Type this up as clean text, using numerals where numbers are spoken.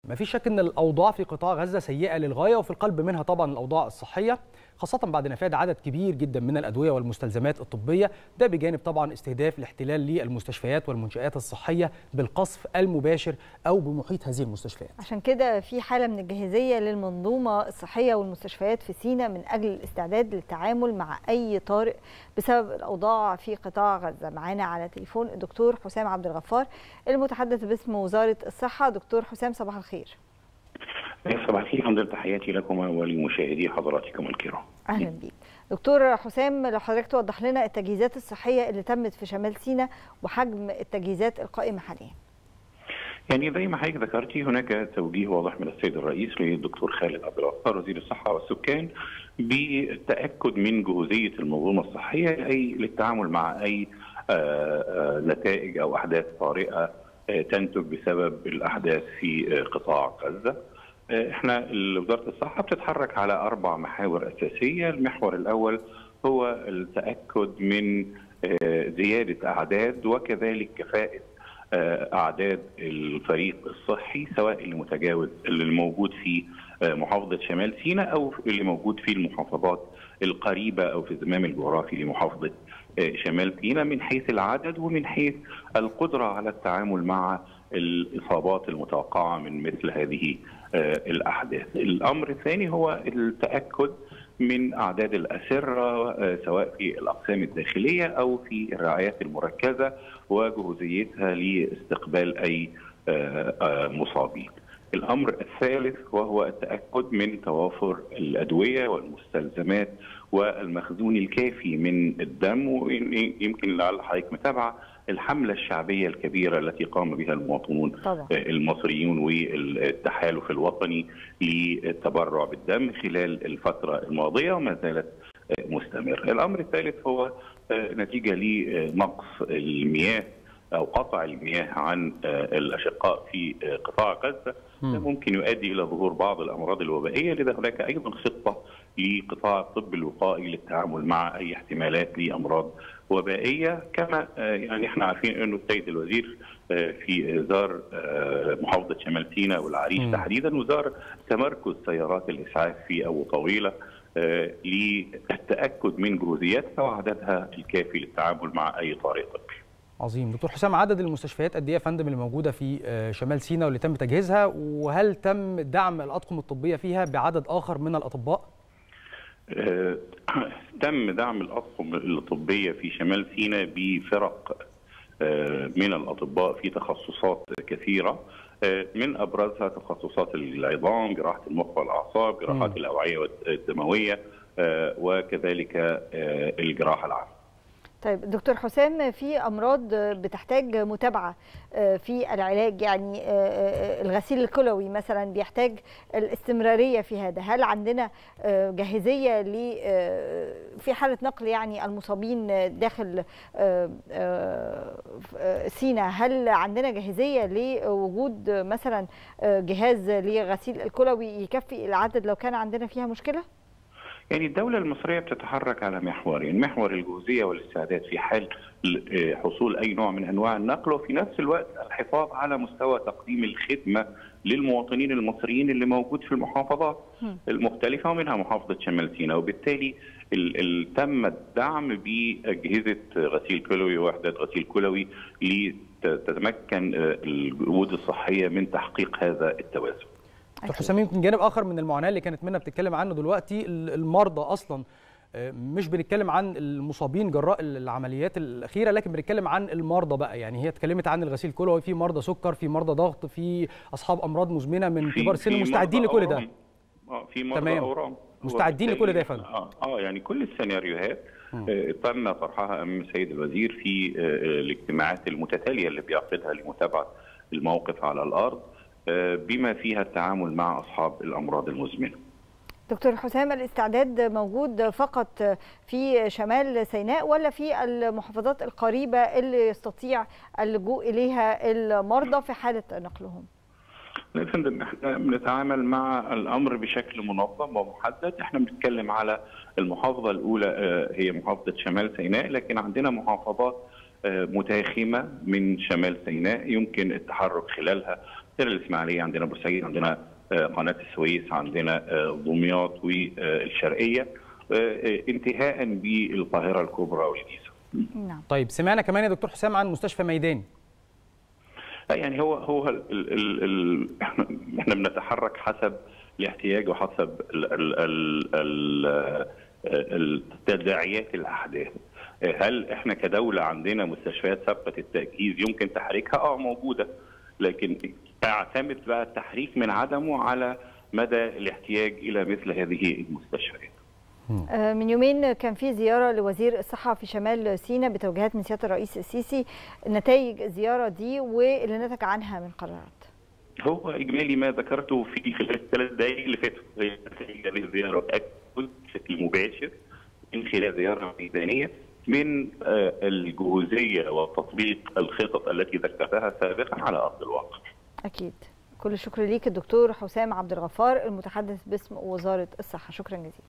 مفيش شك ان الاوضاع في قطاع غزه سيئه للغايه، وفي القلب منها طبعا الاوضاع الصحيه، خاصه بعد نفاذ عدد كبير جدا من الادويه والمستلزمات الطبيه، ده بجانب طبعا استهداف الاحتلال للمستشفيات والمنشآت الصحيه بالقصف المباشر او بمحيط هذه المستشفيات. عشان كده في حاله من الجاهزيه للمنظومه الصحيه والمستشفيات في سيناء من اجل الاستعداد للتعامل مع اي طارئ بسبب الاوضاع في قطاع غزه. معانا على تليفون الدكتور حسام عبد الغفار المتحدث باسم وزاره الصحه. دكتور حسام صباح الخير. صباح الخير، الحمد لله، تحياتي لكم ولمشاهدي حضراتكم الكرام. اهلا بيك دكتور حسام، لو حضرتك توضح لنا التجهيزات الصحيه اللي تمت في شمال سيناء وحجم التجهيزات القائمه حاليا. يعني زي ما حضرتك ذكرتي، هناك توجيه واضح من السيد الرئيس للدكتور خالد عبد الغفار وزير الصحه والسكان بالتاكد من جهوزيه المنظومه الصحيه اي للتعامل مع اي نتائج او احداث طارئه تنتج بسبب الاحداث في قطاع غزه. احنا وزاره الصحه بتتحرك على 4 محاور اساسيه. المحور الاول هو التاكد من زياده اعداد وكذلك كفاءه اعداد الفريق الصحي، سواء اللي موجود في محافظه شمال سيناء او اللي موجود في المحافظات القريبه او في الزمام الجغرافي لمحافظه شمال سيناء، من حيث العدد ومن حيث القدره على التعامل مع الاصابات المتوقعه من مثل هذه الاحداث. الامر الثاني هو التاكد من اعداد الاسره سواء في الاقسام الداخليه او في الرعايات المركزه وجهوزيتها لاستقبال اي مصابين. الامر الثالث وهو التاكد من توافر الادويه والمستلزمات والمخزون الكافي من الدم. ويمكن لعل حضرتك متابعه الحمله الشعبيه الكبيره التي قام بها المواطنون المصريون والتحالف الوطني للتبرع بالدم خلال الفتره الماضيه وما زالت مستمر. الامر الثالث هو نتيجه لنقص المياه او قطع المياه عن الاشقاء في قطاع غزه، ده ممكن يؤدي الى ظهور بعض الامراض الوبائيه، لذا هناك ايضا خطه لقطاع الطب الوقائي للتعامل مع اي احتمالات لامراض وبائيه. كما يعني احنا عارفين انه السيد الوزير في زار محافظه شمال سيناء والعريش تحديدا، وزار تمركز سيارات الاسعاف في ابو طويله للتاكد من جهوزياتها وعددها الكافي للتعامل مع اي طارئ طبي. عظيم. دكتور حسام، عدد المستشفيات قد ايه يا فندم اللي موجوده في شمال سيناء واللي تم تجهيزها، وهل تم دعم الاطقم الطبيه فيها بعدد اخر من الاطباء؟ تم دعم الاطقم الطبيه في شمال سيناء بفرق من الاطباء في تخصصات كثيره، من ابرزها تخصصات العظام، جراحه المخ والاعصاب، جراحات الاوعيه الدمويه، وكذلك الجراحه العامه. طيب دكتور حسام، في أمراض بتحتاج متابعة في العلاج، يعني الغسيل الكلوي مثلا بيحتاج الاستمرارية في هذا. هل عندنا جاهزية في حالة نقل يعني المصابين داخل سيناء؟ هل عندنا جاهزية لوجود مثلا جهاز لغسيل الكلوي يكفي العدد لو كان عندنا فيها مشكلة؟ يعني الدولة المصرية بتتحرك على محورين، محور الجهوزية والاستعداد في حال حصول أي نوع من أنواع النقل، وفي نفس الوقت الحفاظ على مستوى تقديم الخدمة للمواطنين المصريين اللي موجود في المحافظات المختلفة ومنها محافظة شمال سيناء. وبالتالي تم الدعم بأجهزة غسيل كلوي ووحدات غسيل كلوي لتتمكن الجهود الصحية من تحقيق هذا التوازن. دكتور حسام، يمكن جانب اخر من المعاناه اللي كانت منى بتتكلم عنه دلوقتي المرضى اصلا، مش بنتكلم عن المصابين جراء العمليات الاخيره، لكن بنتكلم عن المرضى بقى. يعني هي اتكلمت عن الغسيل الكلوي، في مرضى سكر، في مرضى ضغط، في اصحاب امراض مزمنه من كبار السن، مستعدين لكل ده. في مرضى اورام مستعدين لكل ده يا فندم. يعني كل السيناريوهات تم طرحها امام السيد الوزير في الاجتماعات المتتاليه اللي بيعقدها لمتابعه الموقف على الارض، بما فيها التعامل مع أصحاب الأمراض المزمنة. دكتور حسام، الاستعداد موجود فقط في شمال سيناء ولا في المحافظات القريبة اللي يستطيع اللجوء إليها المرضى في حالة نقلهم؟ لا يا فندم، احنا بنتعامل مع الأمر بشكل منظم ومحدد. احنا بنتكلم على المحافظة الأولى هي محافظة شمال سيناء، لكن عندنا محافظات متاخمة من شمال سيناء يمكن التحرك خلالها عندنا الاسماعيليه، عندنا بورسعيد، عندنا قناه السويس، عندنا دمياط والشرقيه، انتهاء بالقاهره الكبرى والجيزه. نعم. طيب سمعنا كمان يا دكتور حسام عن مستشفى ميداني. يعني هو احنا بنتحرك حسب الاحتياج وحسب تداعيات الاحداث. هل احنا كدوله عندنا مستشفيات سابقه التجهيز يمكن تحريكها؟ موجوده، لكن تعتمد بقى التحريك من عدمه على مدى الاحتياج الى مثل هذه المستشفيات. من يومين كان في زيارة لوزير الصحة في شمال سيناء بتوجيهات من سيادة الرئيس السيسي، نتائج الزيارة دي واللي نتج عنها من قرارات. هو إجمالي ما ذكرته في خلال الثلاث دقائق اللي فاتوا، هي نتائج هذه الزيارة تأكد بشكل مباشر من خلال زيارة ميدانية من الجهوزية وتطبيق الخطط التي ذكرتها سابقا على أرض الواقع. أكيد. كل الشكر ليك الدكتور حسام عبد الغفار المتحدث باسم وزارة الصحة، شكرا جزيلا.